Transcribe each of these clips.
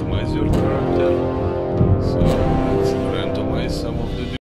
customize your character. So let's randomize some of the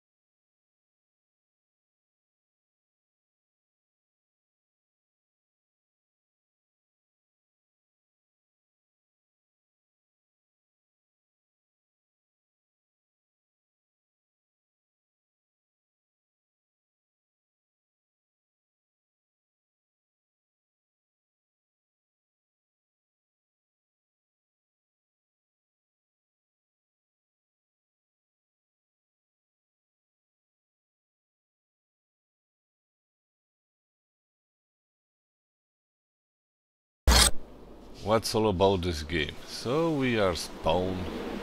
what's all about this game. So we are spawned.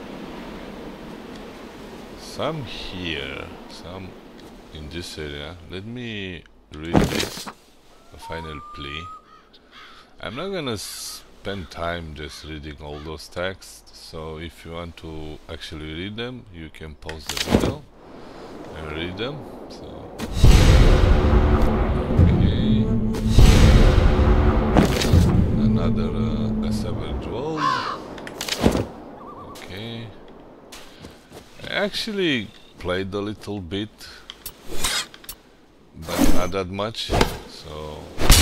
Some here, some in this area. Let me read this, a final plea. I'm not gonna spend time just reading all those texts, so if you want to actually read them, you can pause the video and read them. So, okay. Another Savage World. Okay. I actually played a little bit, but not that much, so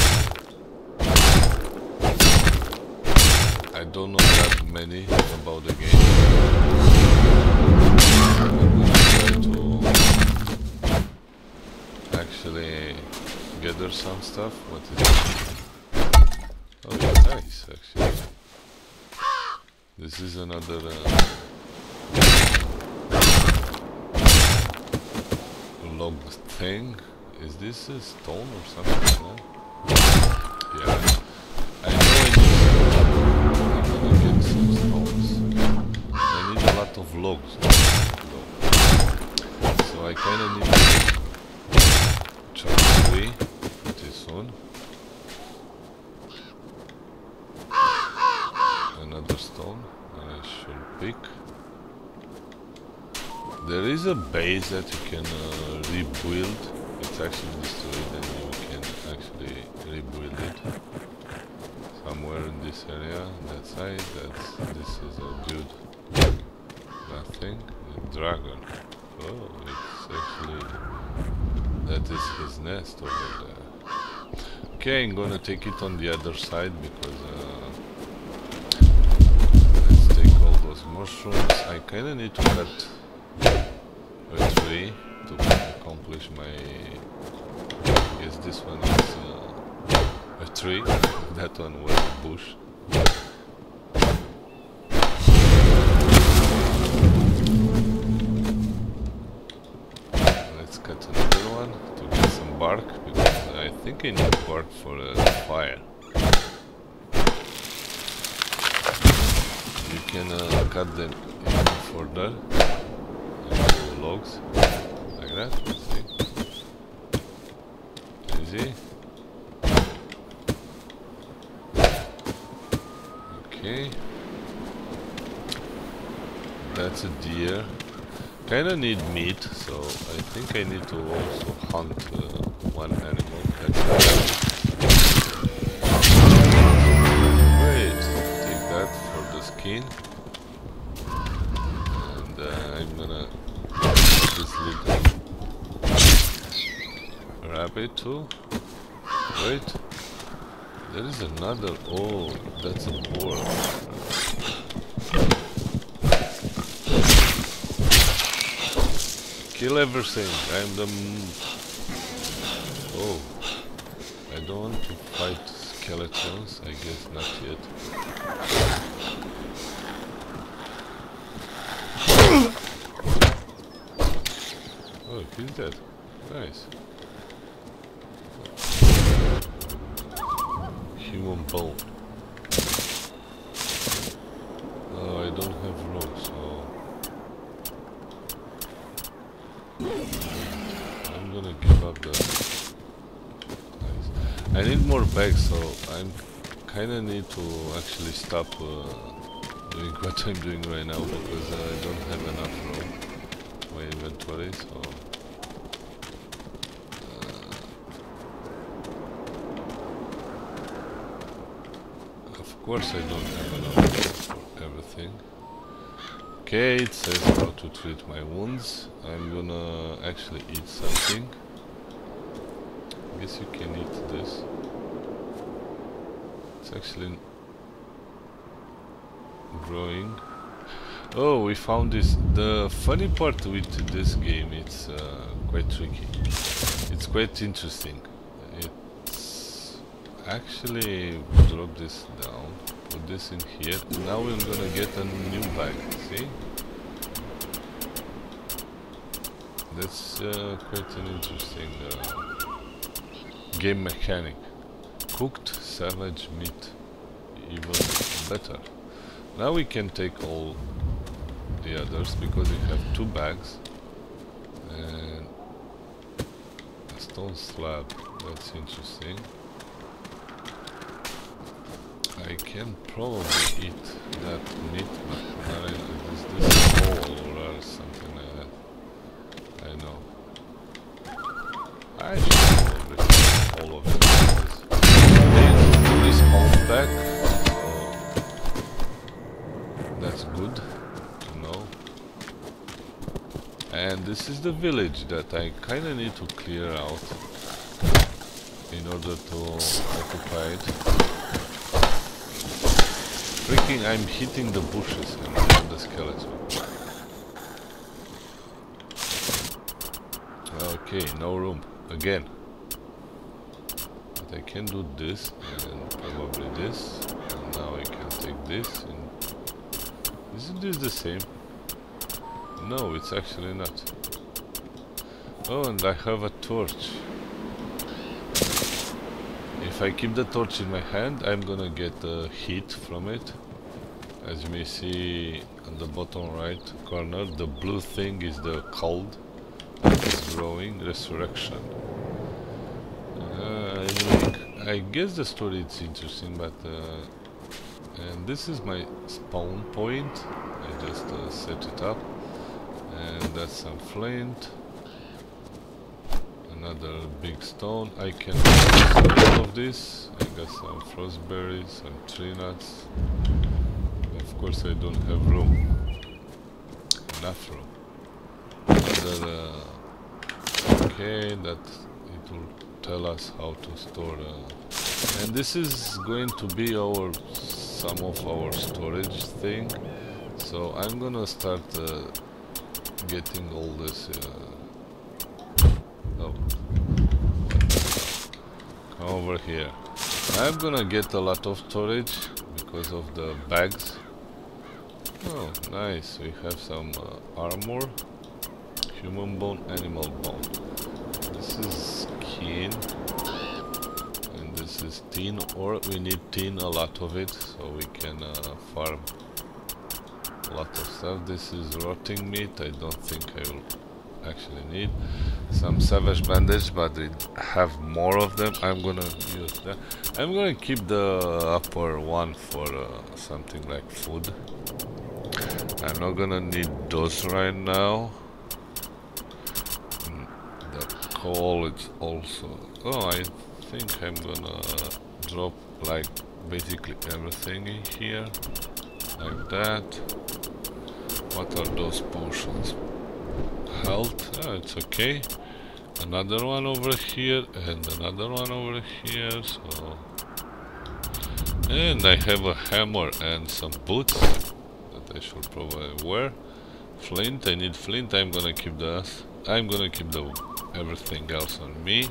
I don't know that many about the game. I'm gonna try to actually gather some stuff. What is it? Oh, it's nice, actually. This is another log thing. Is this a stone or something? No? Yeah. I know I'm gonna get some stones. I need a lot of logs. So I kinda need to chop 3 pretty soon. Another stone I should pick. There is a base that you can rebuild. It's actually destroyed and you can actually rebuild it. Somewhere in this area, that side, this is a dude. Nothing. A dragon. Oh, it's actually... that is his nest over there. Okay, I'm gonna take it on the other side because let's take all those mushrooms. I kinda need to cut a tree to accomplish my... I guess this one is a tree, that one was a bush. Let's cut another one to get some bark, because I think I need bark for the fire. You can cut them even further into logs, like that, see? Easy. Okay. That's a deer. Kinda need meat, so I think I need to also hunt one animal. Wait, take that for the skin. And I'm gonna get this little rabbit too. Wait, there is another. Oh, that's a boar. Kill everything. I'm the... Oh. I don't want to fight skeletons. I guess not yet. Oh, he's dead. Nice. Human bone. Oh, I don't have room, so... I'm gonna give up the... Nice. I need more bags, so I'm kinda need to actually stop doing what I'm doing right now, because I don't have enough room in my inventory, so... Of course I don't have enough for everything. everything. Okay, it says how to treat my wounds. I'm gonna actually eat something. I guess you can eat this. It's actually growing. Oh, we found this. The funny part with this game, it's quite tricky. It's quite interesting. It's actually drop this down, put this in here. Now we're gonna get a new bag. See? That's quite an interesting game mechanic. Cooked savage meat, even better. Now we can take all the others because we have 2 bags and a stone slab. That's interesting. I can probably eat that meat, but not is this whole or something like that. I know. I should probably eat all of it. They spawn back, so that's good to know. And this is the village that I kinda need to clear out in order to occupy it. Freaking, I'm hitting the bushes and the skeleton. Okay, no room. Again. But I can do this and probably this. And now I can take this. And isn't this the same? No, it's actually not. Oh, and I have a torch. If I keep the torch in my hand, I'm gonna get heat from it. As you may see on the bottom right corner, the blue thing is the cold that is growing, resurrection. Anyway, I guess the story is interesting, but and this is my spawn point. I just set it up, and that's some flint. Another big stone. I can use all of this. I got some frostberries, some tree nuts. Of course I don't have room. Enough room. Another okay, that it will tell us how to store and this is going to be our some of our storage thing. So I'm gonna start getting all this oh, come over here. I'm gonna get a lot of storage because of the bags. Oh, nice. We have some armor, human bone, animal bone. This is skin, and this is tin, or we need tin, a lot of it, so we can farm a lot of stuff. This is rotting meat. I don't think I will actually need some savage bandage, but we have more of them. I'm gonna use that. I'm gonna keep the upper one for something like food. I'm not gonna need those right now. The coal is also... Oh, I think I'm gonna drop like basically everything in here. Like that. What are those potions? Health? Oh, it's okay. Another one over here and another one over here, so... And I have a hammer and some boots that I should probably wear. Flint, I need flint. I'm gonna keep the everything else on me.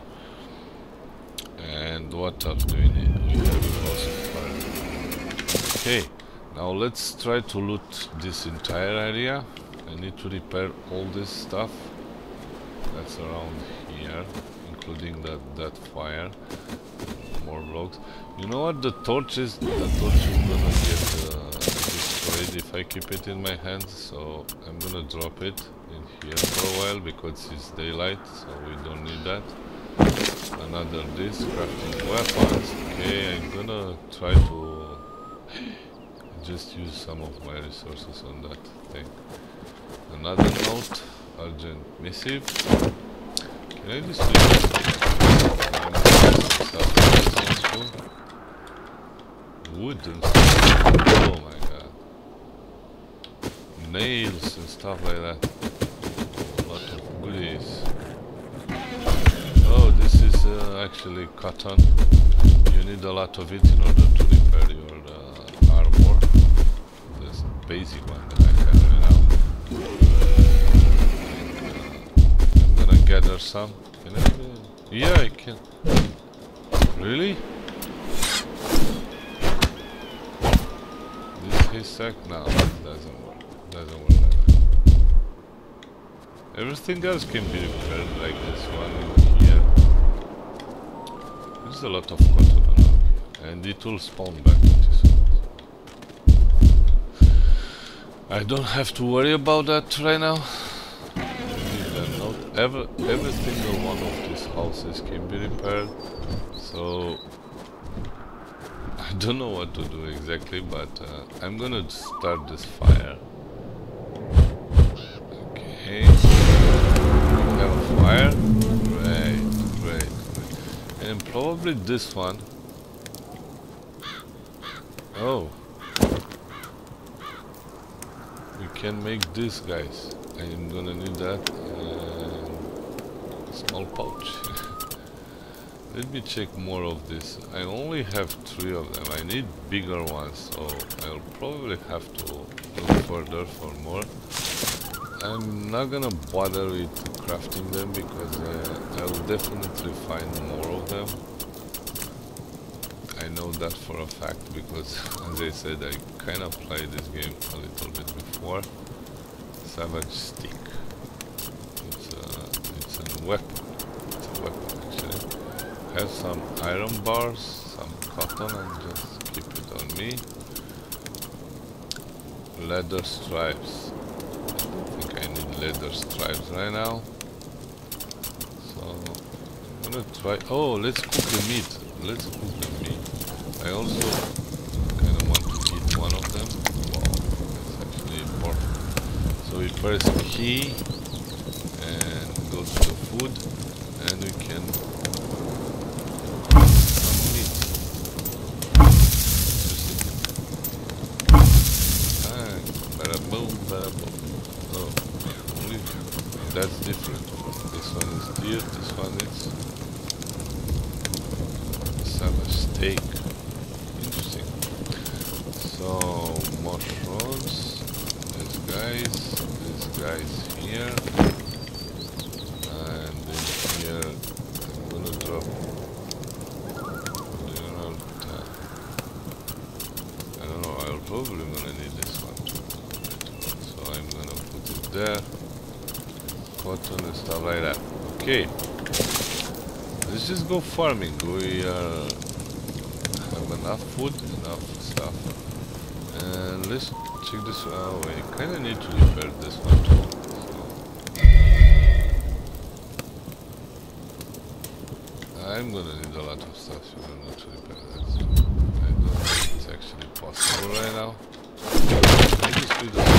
And what else do we need? We have fire. Okay, now let's try to loot this entire area. I need to repair all this stuff that's around here, including that fire. More blocks. You know what? The torch is gonna get destroyed if I keep it in my hands, so I'm gonna drop it in here for a while because it's daylight, so we don't need that. Another this, crafting weapons. Okay, I'm gonna try to just use some of my resources on that thing. Another note, urgent missive. Can I just wood and stuff? Oh my god. nails and stuff like that. A lot of goodies. Oh, this is actually cotton. You need a lot of it in order to repair your armor. This basic one that I have right now. I'm gonna gather some. Can I? Yeah, I can. Really? This haystack? No, it doesn't work. Doesn't work like that. Everything else can be repaired, like this one here. There's a lot of cotton around here, and it will spawn back pretty soon. I don't have to worry about that right now. Every single one of these houses can be repaired, so I don't know what to do exactly, but I'm gonna start this fire. Okay, we have a fire. Great. And probably this one. Oh, we can make this, guys. I'm gonna need that. Small pouch. Let me check more of this. I only have 3 of them. I need bigger ones, so I'll probably have to look further for more. I'm not gonna bother with crafting them because I'll definitely find more of them. I know that for a fact because, as I said, I kind of played this game a little bit before. Savage Stick. It's a weapon. It's a weapon actually. Have some iron bars, some cotton, and just keep it on me. Leather stripes. I don't think I need leather stripes right now. So I'm gonna try. Oh, let's cook the meat. Let's cook the meat. I also kind of want to eat one of them. Wow, that's actually important. So we press key and go to the food, and we can cook some meat. Bada boom, bada boom. Oh, only that's different. This one is deer, this one is salmon steak. Interesting. So mushrooms. These guys here. And then here I'm gonna drop I don't know, I'll probably gonna need this one too. So I'm gonna put it there. Cotton and stuff like that. Okay. Let's just go farming. We have enough food, enough stuff. And let's check this one. Oh, we kinda need to repair this one too. I'm gonna need a lot of stuff in order to repair that. So I don't know if it's actually possible right now. I just do this.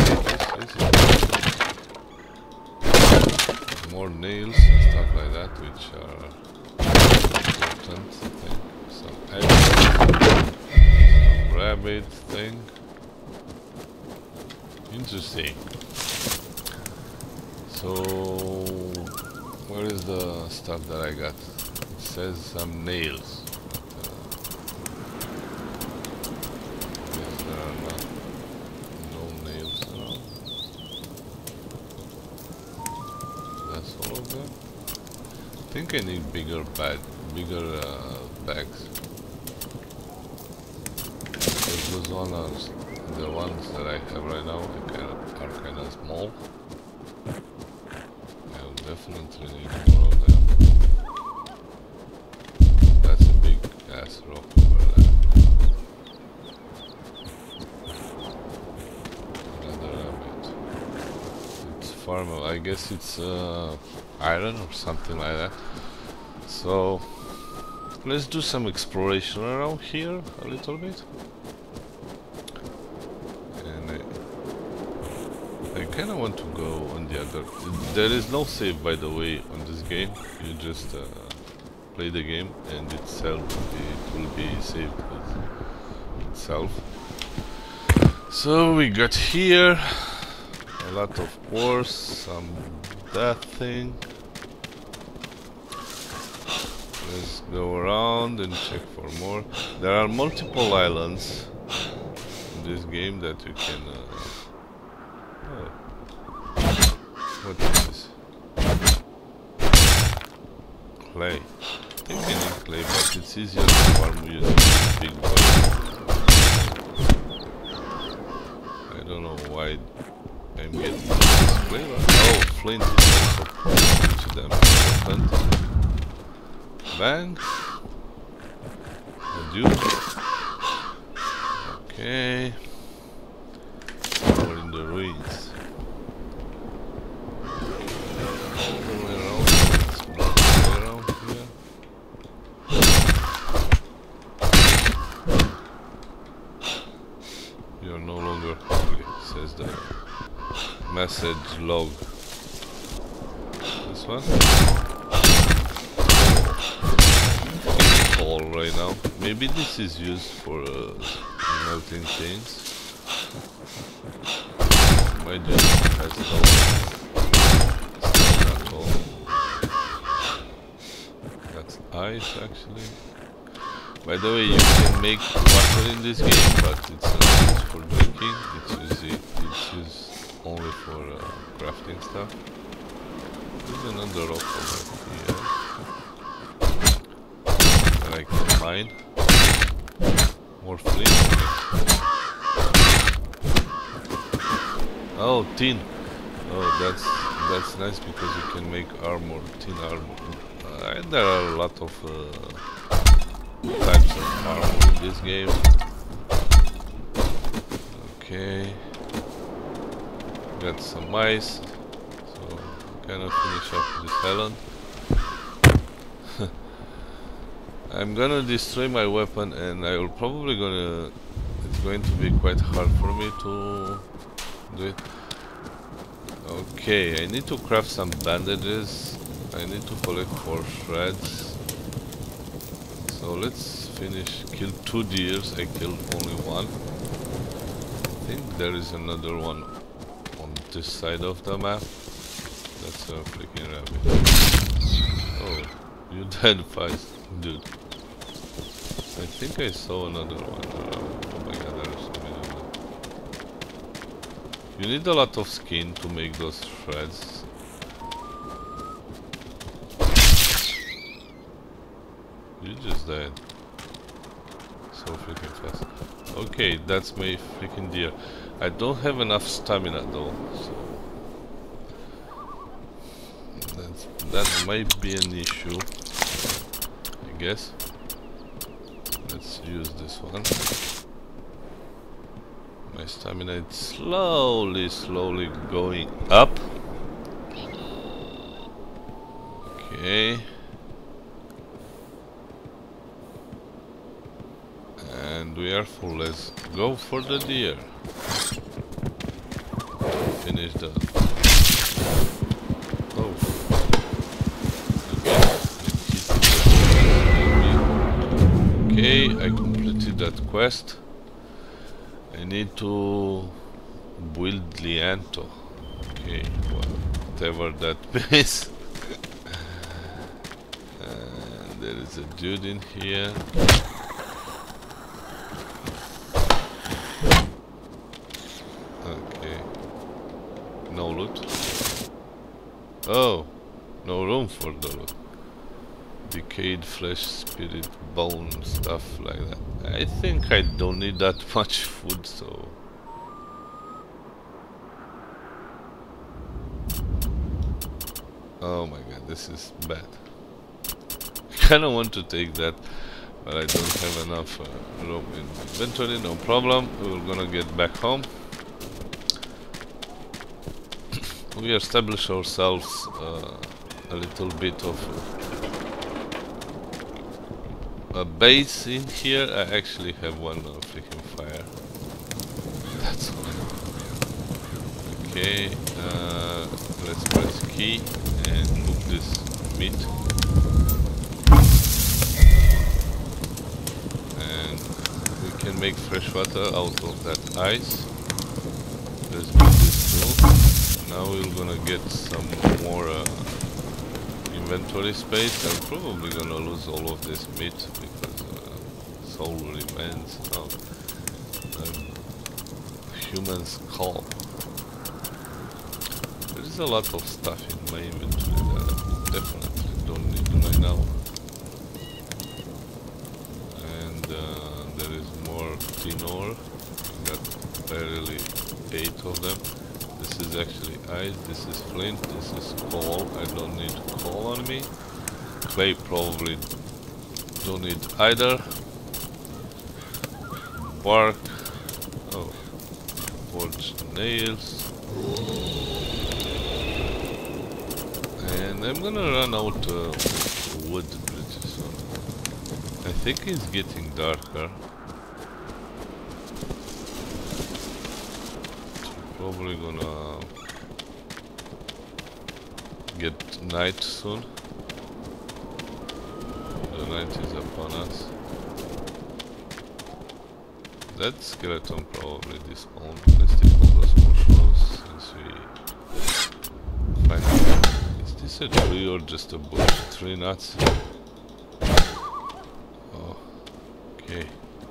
More nails and stuff like that, which are important, I think. Some eggs, some rabbit thing. Interesting. So, where is the stuff that I got? It says some nails. Yes, there are no nails around. That's all of them. I think I need bigger bags. Because those ones are the ones that I have right now are kind of small. I'll definitely need more of them. That's a big ass rock over there. Another rabbit. It's farmer. I guess it's iron or something like that. So let's do some exploration around here a little bit. I kind of want to go on the other. There is no save, by the way, on this game. You just play the game and it will be saved with itself. So we got here. a lot of ores, some that thing. Let's go around and check for more. There are multiple islands in this game that you can... oh. What is this? Clay. I think I need clay, but it's easier to farm using big boy. I don't know why I'm getting this clay. Oh, flint is also to them important. Bang. Adieu. Okay. We're in the ruins. You're no longer hungry, says the message log. This one? All right now. Maybe this is used for melting things. My dude has no at all. That's ice actually. By the way, you can make water in this game, but it's not used for drinking. It's used only for crafting stuff. There's another rock over here. I can mine more flint. Oh, tin. Oh, that's nice because you can make armor, tin armor. And there are a lot of types of armor in this game. Okay, got some ice, so cannot finish up this island. I'm gonna destroy my weapon, and I will probably gonna. It's going to be quite hard for me to do it. Okay, I need to craft some bandages. I need to collect 4 shreds. So let's finish. Kill 2 deers. I killed only 1. I think there is another one on this side of the map. That's a freaking rabbit. Oh, you died fast, dude. I think I saw another one. Oh my god, there are so many of them. You need a lot of skin to make those shreds. You just died. So freaking fast. Okay, that's my freaking deer. I don't have enough stamina though, so that might be an issue, I guess. Let's use this one. My stamina is slowly going up. Okay. And we are full. Let's go for the deer. Finish the... Oh. Okay, I completed that quest. I need to build Lianto. Okay, whatever that means. And there is a dude in here. Okay. No loot. Oh, no room for the loot. Decayed flesh, spirit, bone, stuff like that. I think I don't need that much food, so... Oh my god, this is bad. I kinda want to take that, but I don't have enough room in inventory, no problem. We're gonna get back home. We establish ourselves a little bit of a base in here. I actually have one freaking fire. That's one. Okay, let's press key and cook this meat. And we can make fresh water out of that ice. Let's do this too. Now we're gonna get some more inventory space. I'm probably gonna lose all of this meat because soul remains. Oh, human skull. There is a lot of stuff in my inventory that I definitely don't need right now. And there is more tin ore. I got barely 8 of them. This is actually ice, this is flint, this is coal. I don't need coal on me. Clay probably don't need either. Bark. Oh, forged nails. And I'm gonna run out wood pretty soon. I think it's getting darker. Probably gonna get night soon. The night is upon us. That skeleton probably despawned. Let's take all those mushrooms since we find it. Is this a tree or just a bush? Tree nuts? Oh, okay.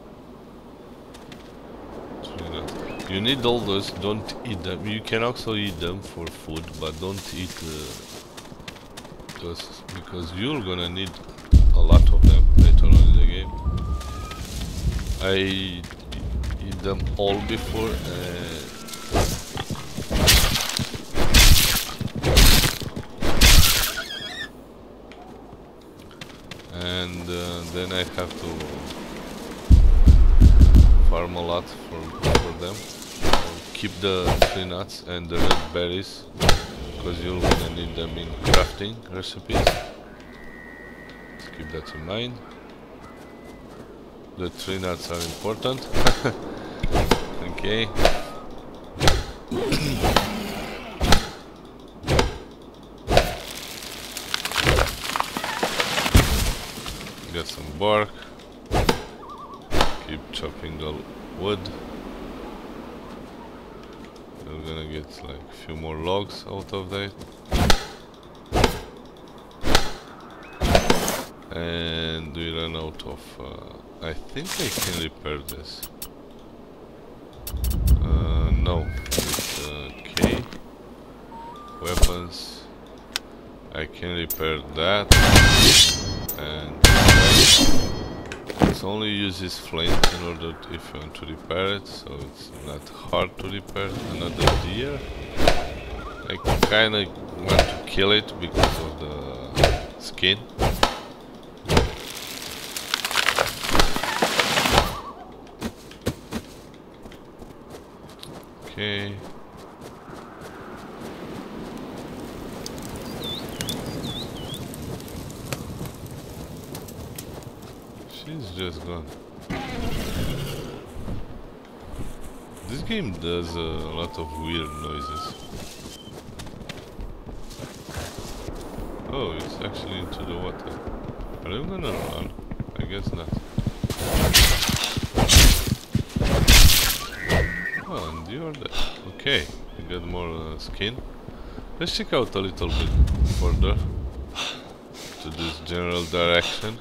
Tree nuts. You need all those, don't eat them. You can also eat them for food, but don't eat those because you're gonna need a lot of them later on in the game. I eat them all before and then I have to farm a lot for them. Keep the tree nuts and the red berries because you're gonna need them in crafting recipes. Let's keep that in mind. The tree nuts are important. Okay. Get some bark. Keep chopping the wood. We're gonna get like a few more logs out of that. And we run out of... I think I can repair this. No, it's K. Weapons. I can repair that. And it only uses flint in order to, if you want to repair it, so it's not hard to repair. Another deer. I kinda want to kill it because of the skin. Okay. She's just gone. This game does a lot of weird noises. Oh, it's actually into the water. Are you gonna run? I guess not. Oh, and you're there. Okay, we got more skin. Let's check out a little bit further to this general direction.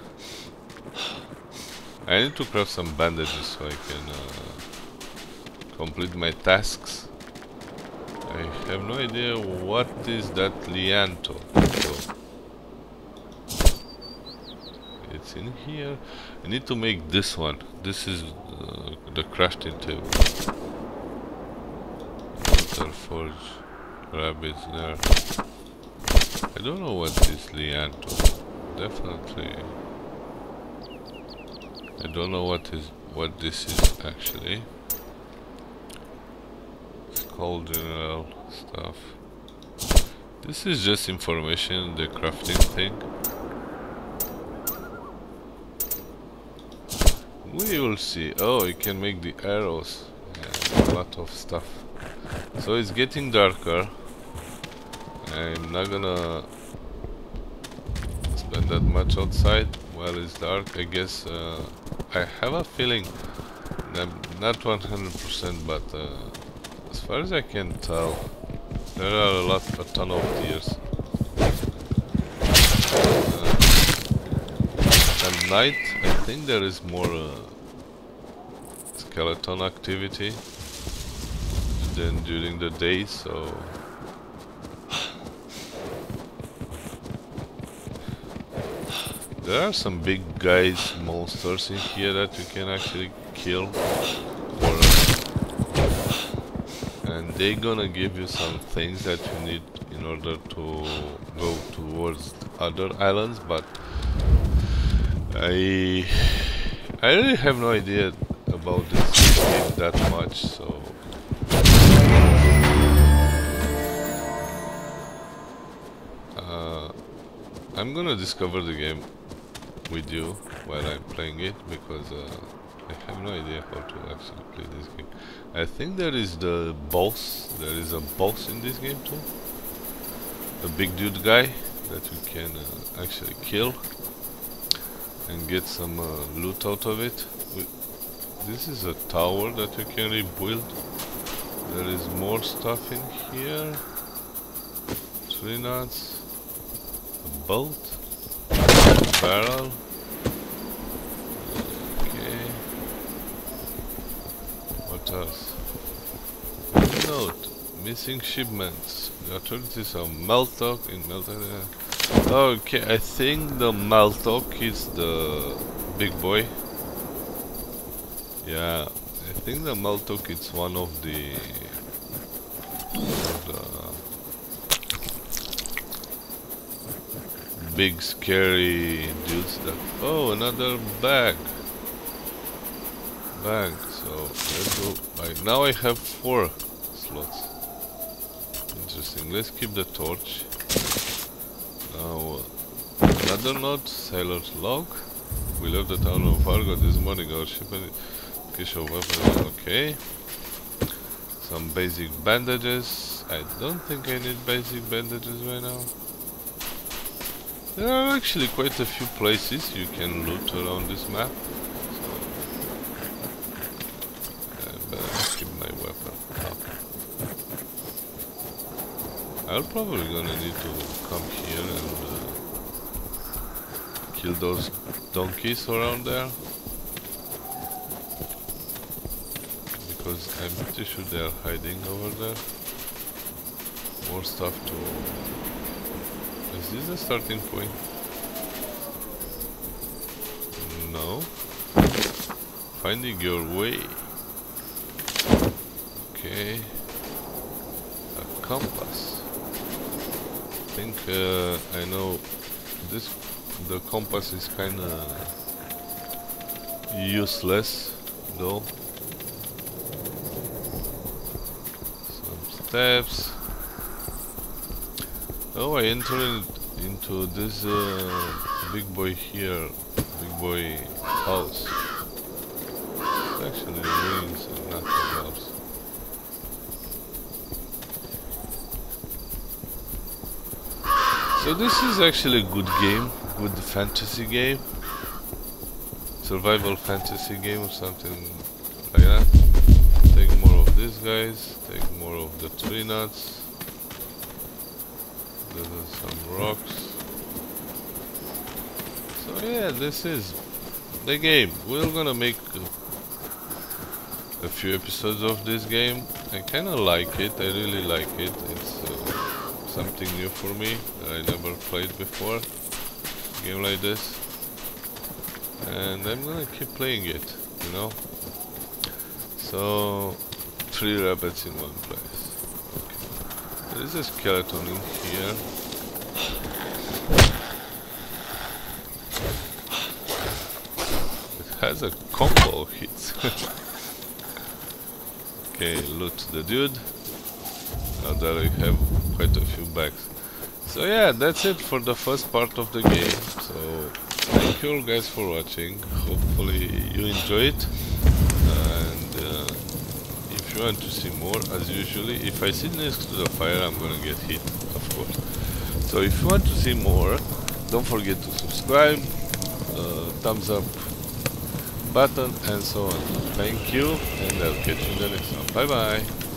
I need to craft some bandages so I can complete my tasks. I have no idea what is that lianto. So it's in here. I need to make this one. This is the crafting table. Water forge, rabbits there. I don't know what is lianto. Definitely. I don't know what this is actually. It's called general stuff. This is just information, the crafting thing. We will see. Oh, you can make the arrows. Yeah, a lot of stuff. So it's getting darker. I'm not gonna spend that much outside while it's dark. I guess I have a feeling, not 100%, but as far as I can tell, There are a ton of deers. At night, I think there is more skeleton activity than during the day, so there are some big guys, monsters in here that you can actually kill, and they're gonna give you some things that you need in order to go towards other islands, but I really have no idea about this game that much, so I'm gonna discover the game with you while I'm playing it, because I have no idea how to actually play this game. I think there is the boss, there is a boss in this game too, a big dude guy that you can actually kill and get some loot out of it. This is a tower that you can rebuild. There is more stuff in here. 3 nuts, a bolt, a barrel. Okay. What else? Note: missing shipments. The authorities are Meltok in Meltok. Okay, I think the Meltok is the big boy. Yeah, I think the Meltok is one of the big scary dudes that... Oh, another bag. So let's go. Right now I have 4 slots. Interesting. Let's keep the torch. Now another note: sailor's log. We left the town of Fargo this morning. Our shipment cache of weapons. Okay. Some basic bandages. I don't think I need basic bandages right now. There are actually quite a few places you can loot around this map. So I better keep my weapon up. I'm probably gonna need to come here and kill those donkeys around there, because I'm pretty sure they are hiding over there. More stuff to... Is this the starting point? No. Finding your way. Okay. A compass. I think I know this. The compass is kinda useless though. Some steps. Oh, I entered into this big boy here, big boy house. It's actually ruins and nothing else. So this is actually a good game, good fantasy game, survival fantasy game or something like that. Take more of these guys, take more of the 3 nuts. There are some rocks. So yeah, this is the game. We're gonna make a few episodes of this game. I kinda like it, I really like it. It's something new for me that I never played before. A game like this. And I'm gonna keep playing it, you know. So 3 rabbits in one place. There is a skeleton in here. It has a combo hit. Okay, loot the dude. Now that I have quite a few bags. So yeah, that's it for the first part of the game. So thank you all guys for watching. Hopefully you enjoy it. And if you want to see more, as usually, if I sit next to the fire, I'm gonna get hit, of course. So if you want to see more, don't forget to subscribe, thumbs up button, and so on. Thank you, and I'll catch you in the next one. Bye bye.